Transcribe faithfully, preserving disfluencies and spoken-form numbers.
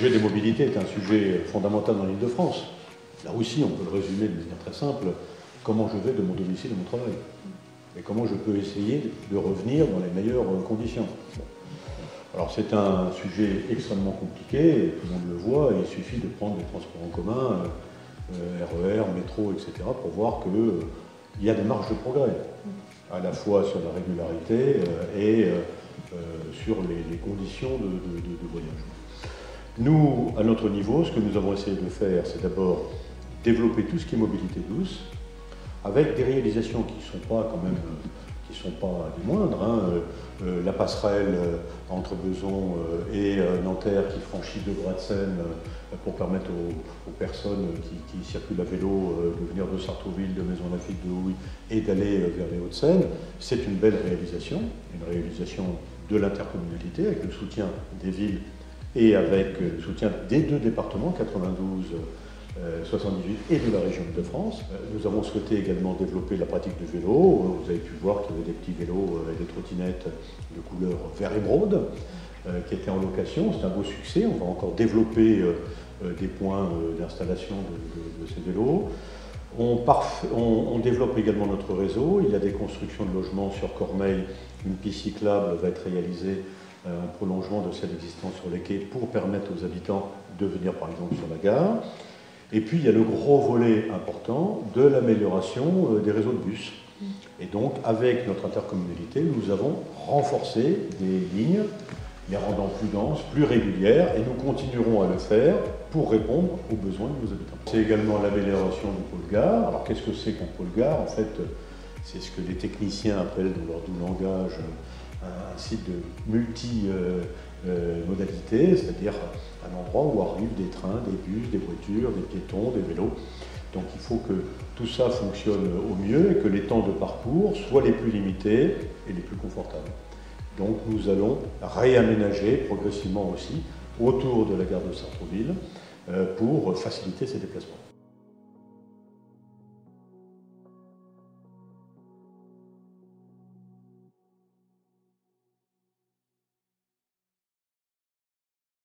sujet des mobilités est un sujet fondamental dans l'Île-de-France. Là aussi, on peut le résumer de manière très simple. Comment je vais de mon domicile à mon travail? Et comment je peux essayer de revenir dans les meilleures conditions? Alors c'est un sujet extrêmement compliqué, tout le monde le voit, et il suffit de prendre les transports en commun, euh, R E R, métro, et cetera, pour voir qu'il euh, y a des marges de progrès, à la fois sur la régularité euh, et euh, euh, sur les, les conditions de, de, de, de voyage. Nous, à notre niveau, ce que nous avons essayé de faire, c'est d'abord développer tout ce qui est mobilité douce, avec des réalisations qui ne sont pas quand même, qui sont pas des moindres. Hein. Euh, la passerelle euh, entre Besançon euh, et euh, Nanterre qui franchit deux bras de Seine euh, pour permettre aux, aux personnes qui, qui circulent à vélo euh, de venir de Sartrouville, de Maison-Lafitte, de Houille et d'aller euh, vers les Hauts-de-Seine. C'est une belle réalisation, une réalisation de l'intercommunalité avec le soutien des villes et avec le soutien des deux départements, quatre-vingt-douze, soixante-dix-huit et de la région de France. Nous avons souhaité également développer la pratique du vélo. Vous avez pu voir qu'il y avait des petits vélos et des trottinettes de couleur vert émeraude qui étaient en location. C'est un beau succès. On va encore développer des points d'installation de, de, de ces vélos. On, on, on développe également notre réseau. Il y a des constructions de logements sur Cormeilles. Une piste cyclable va être réalisée en prolongement de celle existante sur les quais pour permettre aux habitants de venir par exemple sur la gare. Et puis il y a le gros volet important de l'amélioration des réseaux de bus. Et donc avec notre intercommunalité, nous avons renforcé des lignes, les rendant plus denses, plus régulières, et nous continuerons à le faire pour répondre aux besoins de nos habitants. C'est également l'amélioration du pôle gare. Alors qu'est-ce que c'est qu'un pôle gare? En fait, c'est ce que les techniciens appellent dans leur doux langage un site de multi-modalité, euh, c'est-à-dire un endroit où arrivent des trains, des bus, des voitures, des piétons, des vélos. Donc il faut que tout ça fonctionne au mieux et que les temps de parcours soient les plus limités et les plus confortables. Donc nous allons réaménager progressivement aussi autour de la gare de Sartrouville euh, pour faciliter ces déplacements.